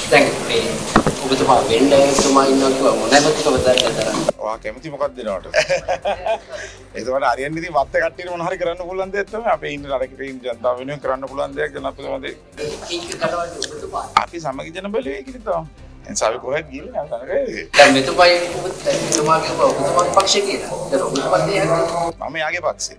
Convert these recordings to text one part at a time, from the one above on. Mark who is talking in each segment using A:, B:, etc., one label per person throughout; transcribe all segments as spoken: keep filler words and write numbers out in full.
A: දැන් මේ ඔබතුමා වෙන්නේ ඔබතුමා ඉන්නවා කිව්වා මොනවද කවදාද
B: ඔයා කැමති මොකක්ද දෙනවට ඒකට හරියන්නේ ඉතින් වත් කට්ටියට මොන හරි කරන්න පුළුවන් දෙයක් තමයි අපේ ඉන්න රටේ ඉන්න ජනතාව වෙනුවෙන් කරන්න පුළුවන් දෙයක් දැන් අපි මොකද
A: ඒක කඩවල ඔබතුමා
B: අපි සමගි ජන බලයේ කිරිතා එන්සාවේ කොහෙද ගිහින් යනවා නේද
A: දැන් මෙතුමා ඔබතුමා කිව්වා ඔබතුමා පක්ෂේ කියලා දැන් ඔබතුමා දෙයක්
B: මම යාගේ පක්ෂේ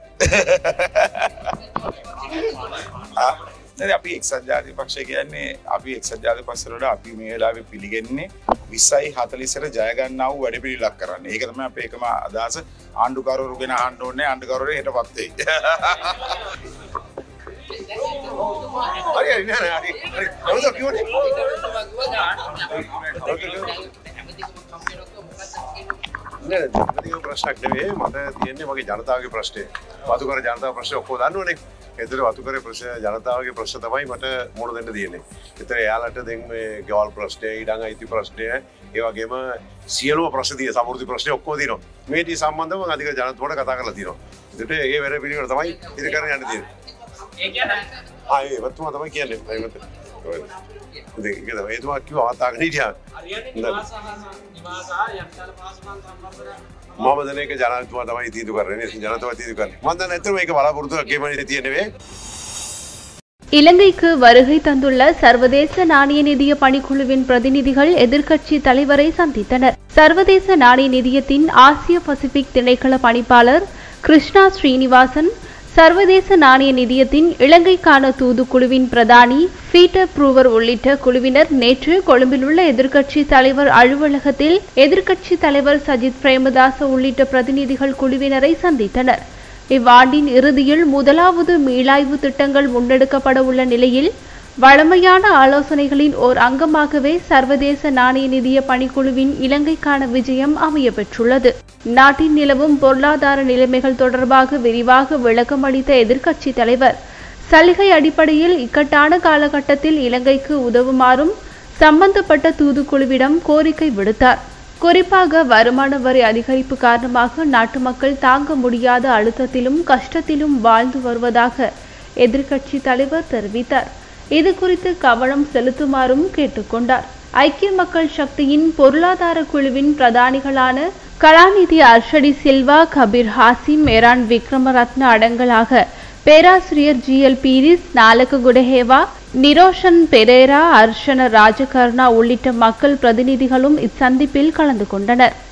B: ආ නේද අපි එක්සත් ජාතික පක්ෂය කියන්නේ අපි එක්සත් ජාතික පක්ෂ වල අපි මේ වෙලාවේ පිළිගන්නේ විස්සයි හතළිසට ජය ගන්නා වූ වැඩ පිළිලක් කරන්නේ. ඒක තමයි අපේ එකම අදහස. ආණ්ඩුකාරවරු ගැන අහන්න ඕනේ ආණ්ඩුකාරවරු හෙටපත් වෙයි. හරි හරි නෑ හරි. හරි. නමුත් කියෝනේ. නේද? ඒක ප්‍රශ්නයක් නෙවෙයි. මට තියෙන්නේ මගේ ජනතාවගේ ප්‍රශ්නේ. වතුකර ජනතාව ප්‍රශ්නේ ඔක්කොම දන්නවනේ. ඒතර වතුකරේ ප්‍රශ්න ජනතාවගේ ප්‍රශ්න තමයි මට මුණ දෙන්න තියෙන්නේ. ඒතර එයාලට දැන් මේ ගෙවල් ප්‍රශ්නය, ඉඩම් අයිති ප්‍රශ්නය, ඒ වගේම සියලුම ප්‍රශ්න තියෙන සමෘද්ධි ප්‍රශ්න ඔක්කොම තියෙනවා. මේ ටි සම්බන්ධව මම අධික ජනතාවට කතා කරලා තියෙනවා. ඒතර ඒ වැඩ පිළිවෙල තමයි ඉතින් කරන්න යන්න තියෙන්නේ. ඒ කියන්නේ ආ ඒ වතුමා තමයි කියන්නේ. ඒ වතුම. ඒක තමයි ඒතුමා කිව්වා තාගෙන හිටියා. හරියන්නේ නිවාස නිවාස යක්ෂාල පාසුකම් සම්බන්ධව මම දැන් ඒක ජනතාව තමයි තීන්දුව කරන්නේ ජනතාව තීන්දුව කරන්නේ මම දැන් ඇත්තටම මේක බලාපොරොත්තු ගෙමනේ තියෙන්නේ
C: இலங்கைக்கு வருகை தந்துள்ள சர்வதேச நாணய நிதிய பணிக்குழுவின் பிரதிநிதிகள் எதிர்க்கட்சி தலைவரை சந்தித்தனர். சர்வதேச நாணய நிதியத்தின் ஆசிய பசிபிக் திணைக்கள பணிப்பாளர் கிருஷ்ணா ஸ்ரீனிவாசன், சர்வதேச நாணய நிதியத்தின் இலங்கைக்கான தூதுக்குழுவின் பிரதானி பீட்டர் ப்ரூவர் உள்ளிட்ட குழுவினர் நேற்று கொழும்பில் உள்ள எதிர்க்கட்சி தலைவர் அலுவலகத்தில் எதிர்க்கட்சி தலைவர் சஜித் பிரேமதாச உள்ளிட்ட பிரதிநிதிகள் குழுவினரை சந்தித்தனர். இவ்வாண்டின் இறுதியில் முதலாவது மீளாய்வு திட்டங்கள் முன்னெடுக்கப்பட உள்ள நிலையில் வழமையான ஆலோசனைகளின் ஓர் அங்கமாகவே சர்வதேச நாணய நிதிய பணிக்குழுவின் இலங்கைக்கான விஜயம் அமைய பெற்றுள்ளது. நாட்டின் நிலவும் பொருளாதார நிலைமைகள் தொடர்பாக விரிவாக விளக்கம் அளித்த எதிர்க்கட்சி தலைவர் சலுகை அடிப்படையில் இக்கட்டான காலகட்டத்தில் இலங்கைக்கு உதவுமாறும் சம்பந்தப்பட்ட தூதுக்குழுவிடம் கோரிக்கை விடுத்தார். குறிப்பாக வருமான வரி அதிகரிப்பு காரணமாக நாட்டு மக்கள் தாங்க முடியாத அழுத்தத்திலும் கஷ்டத்திலும் வாழ்ந்து வருவதாக எதிர்க்கட்சி தலைவர் தெரிவித்தார். இது குறித்து கவனம் செலுத்துமாறும் கேட்டுக்கொண்டார். ஐக்கிய மக்கள் சக்தியின் பொருளாதார குழுவின் பிரதானிகளான கலாநிதி அர்ஷடி சில்வா, கபீர் ஹாசிம், எரான் விக்ரமரத்ன அடங்கலாக பேராசிரியர் ஜி எல் பீரிஸ், நாலக குடஹேவா, நிரோஷன் பெரேரா, அர்ஷன ராஜகர்ணா உள்ளிட்ட மக்கள் பிரதிநிதிகளும் இச்சந்திப்பில் கலந்து கொண்டனர்.